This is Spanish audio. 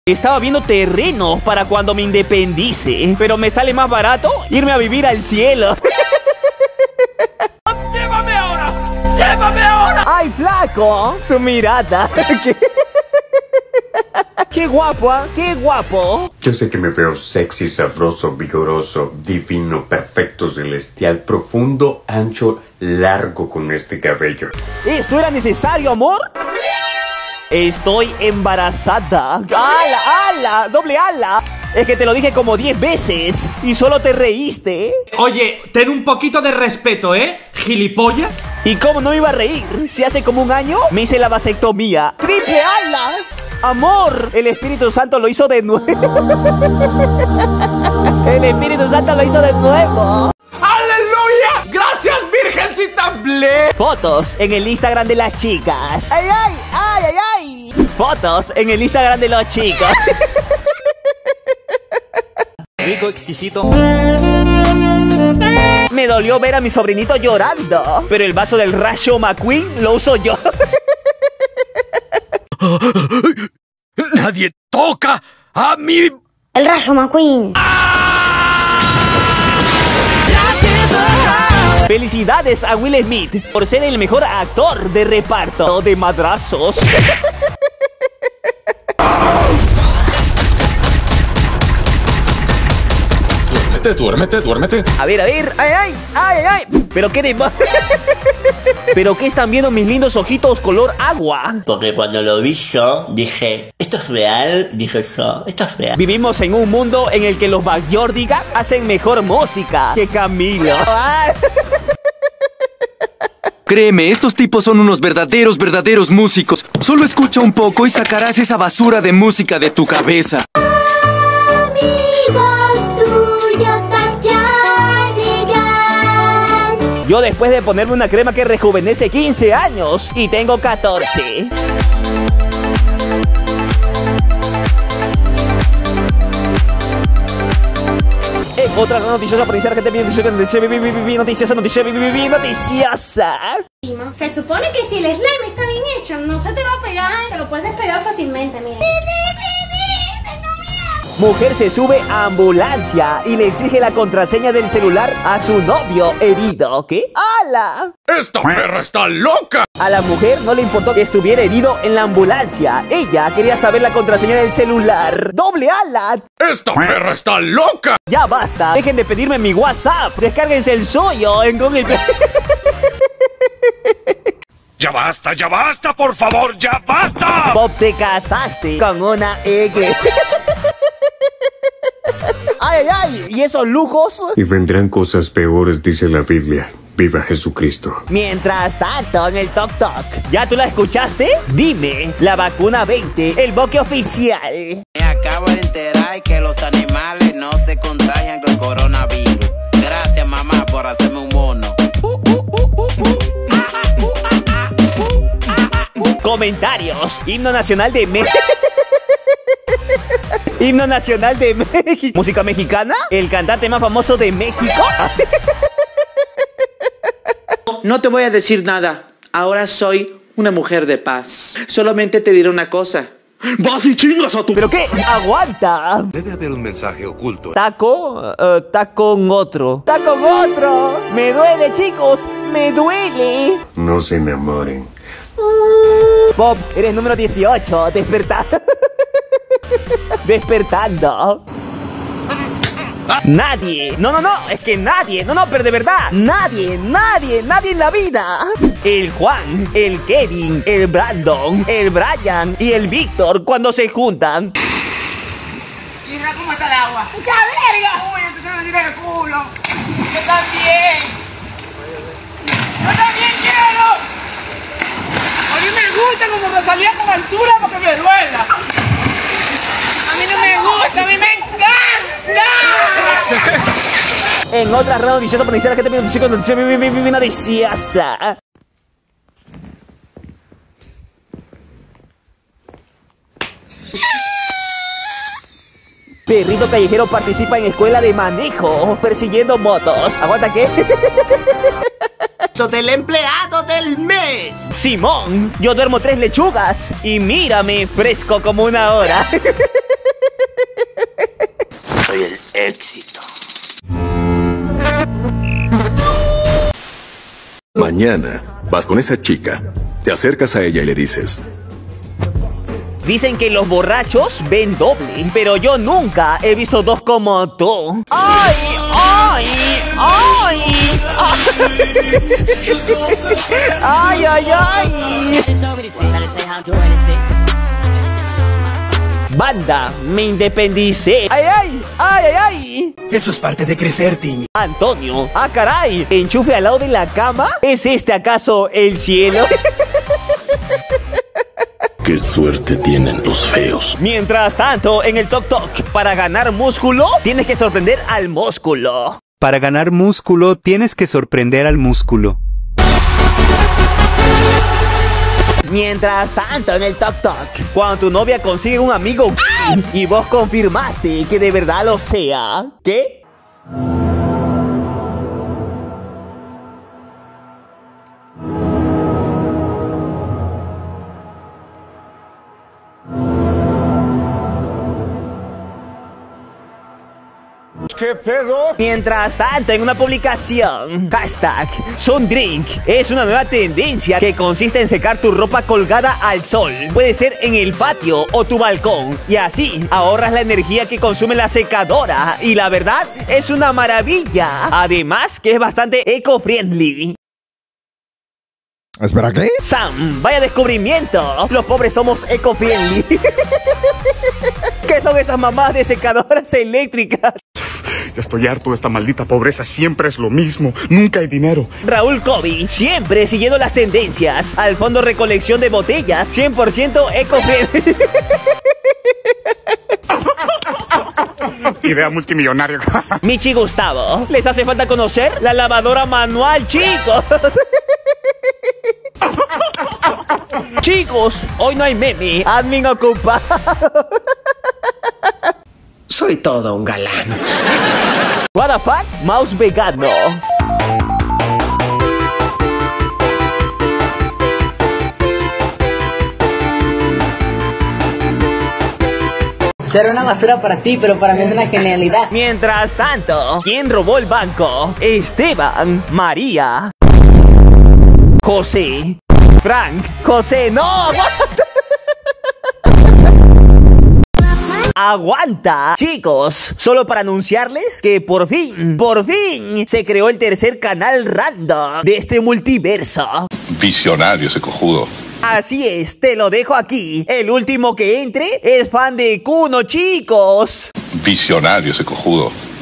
Estaba viendo terrenos para cuando me independice, pero me sale más barato irme a vivir al cielo. ¡Llévame ahora! ¡Llévame ahora! ¡Ay, flaco! Su mirada. ¡Qué guapo! ¡Qué guapo! Yo sé que me veo sexy, sabroso, vigoroso, divino, perfecto, celestial, profundo, ancho, largo con este cabello. ¿Esto era necesario, amor? Estoy embarazada. ¡Ala, ala! ¡Doble ala! Es que te lo dije como 10 veces y solo te reíste. Oye, ten un poquito de respeto, gilipollas. ¿Y cómo no me iba a reír? Si hace como un año me hice la vasectomía. ¡Triple ala! ¡Amor! El Espíritu Santo lo hizo de nuevo. El Espíritu Santo lo hizo de nuevo. ¡Aleluya! ¡Gracias, Virgencita Ble! Fotos en el Instagram de las chicas. ¡Ay, ay! ¡Ay, ay, ay! Fotos en el Instagram de los chicos. Rico, exquisito. Me dolió ver a mi sobrinito llorando, pero el vaso del Rayo McQueen lo uso yo. ¡Nadie toca a mi... El Rayo McQueen! Felicidades a Will Smith por ser el mejor actor de reparto de madrazos. Duérmete. A ver, ay, ay, ay, ay. Pero qué de... Pero qué están viendo mis lindos ojitos color agua. Porque cuando lo vi yo, dije, ¿esto es real? Dije yo, ¿esto es real? Vivimos en un mundo en el que los Backyardigans hacen mejor música que Camilo. Créeme, estos tipos son unos verdaderos músicos. Solo escucha un poco y sacarás esa basura de música de tu cabeza. Yo después de ponerme una crema que rejuvenece 15 años y tengo 14. Otra noticiosa por iniciar, gente, noticiosa. Se supone que si el slime está bien hecho, no se te va a pegar, te lo puedes despegar fácilmente, mira. Mujer se sube a ambulancia y le exige la contraseña del celular a su novio herido. ¿Qué? ¡Hala! ¡Esta perra está loca! A la mujer no le importó que estuviera herido en la ambulancia. Ella quería saber la contraseña del celular. ¡Doble ala! ¡Esta perra está loca! Ya basta. Dejen de pedirme mi WhatsApp. Descárguense el suyo en Google Play. ¡Ya basta, por favor, ya basta! Bob, te casaste con una egg. ¡Ay, ay, ay! ¿Y esos lujos? Y vendrán cosas peores, dice la Biblia. ¡Viva Jesucristo! Mientras tanto, en el Tok Tok, ¿ya tú la escuchaste? Dime, la vacuna 20, el boque oficial. Me acabo de enterar que los animales no se contagian con coronavirus. Gracias, mamá, por hacerme un mono. Comentarios. Himno nacional de México. Himno nacional de México. ¿Música mexicana? ¿El cantante más famoso de México? No te voy a decir nada. Ahora soy una mujer de paz. Solamente te diré una cosa. ¡Vas y chingas a tu... ¿Pero qué? ¡Aguanta! Debe haber un mensaje oculto. ¿Taco? Está con otro. ¡Está con otro! ¡Me duele, chicos! ¡Me duele! No se enamoren. Bob, eres número 18. Despertando. Despertando. Nadie, no, es que nadie, pero de verdad, nadie en la vida. El Juan, el Kevin, el Brandon, el Brian y el Víctor cuando se juntan. Mira cómo está el agua. ¡Mucha verga! Uy, esto se me tira el culo. Yo también. Yo también quiero. A mí me gusta como me salía con altura porque me duela. A mí no me gusta, a mí me encanta. En otra red noticiosa por iniciar, la gente noticiosa. Perrito callejero participa en escuela de manejo persiguiendo motos. ¿Aguanta qué? Del empleado del mes. Simón, yo duermo 3 lechugas y mírame fresco como una hora. mañana vas con esa chica, te acercas a ella y le dices: Dicen que los borrachos ven doble, pero yo nunca he visto dos como tú. ¡Ay! ¡Ay! ¡Ay! ¡Ay, ay, ay! Banda, me independicé. ¡Ay, ay! ¡Ay, ay, ay! Eso es parte de crecer, Timmy. Antonio, ¡ah, caray! ¿Enchufe al lado de la cama? ¿Es este acaso el cielo? ¡Qué suerte tienen los feos! Mientras tanto, en el Tok Tok, para ganar músculo, tienes que sorprender al músculo. Para ganar músculo, tienes que sorprender al músculo. Mientras tanto, en el Tok Tok, cuando tu novia consigue un amigo y vos confirmaste que de verdad lo sea, ¿qué? ¿Qué pedo? Mientras tanto, en una publicación, hashtag Sundrink es una nueva tendencia que consiste en secar tu ropa colgada al sol. Puede ser en el patio o tu balcón, y así ahorras la energía que consume la secadora. Y la verdad, es una maravilla. Además, que es bastante eco-friendly. ¿Espera qué? Sam, vaya descubrimiento. Los pobres somos eco-friendly. ¿Qué son esas mamás de secadoras eléctricas? Ya estoy harto de esta maldita pobreza, siempre es lo mismo, nunca hay dinero. Raúl Kobe, siempre siguiendo las tendencias. Al fondo, recolección de botellas, 100% eco-friendly. Idea multimillonaria. Michi Gustavo, ¿les hace falta conocer la lavadora manual, chicos? Chicos, hoy no hay meme. Admin ocupado. Soy todo un galán. What the fuck? Mouse vegano. Será una basura para ti, pero para mí es una genialidad. Mientras tanto, ¿quién robó el banco? Esteban, María, José, Frank, José, no. ¡Aguanta! Chicos, solo para anunciarles que por fin se creó el tercer canal random de este multiverso. Visionario ese cojudo. Así es, te lo dejo aquí. El último que entre es fan de Kuno, chicos. Visionario ese cojudo.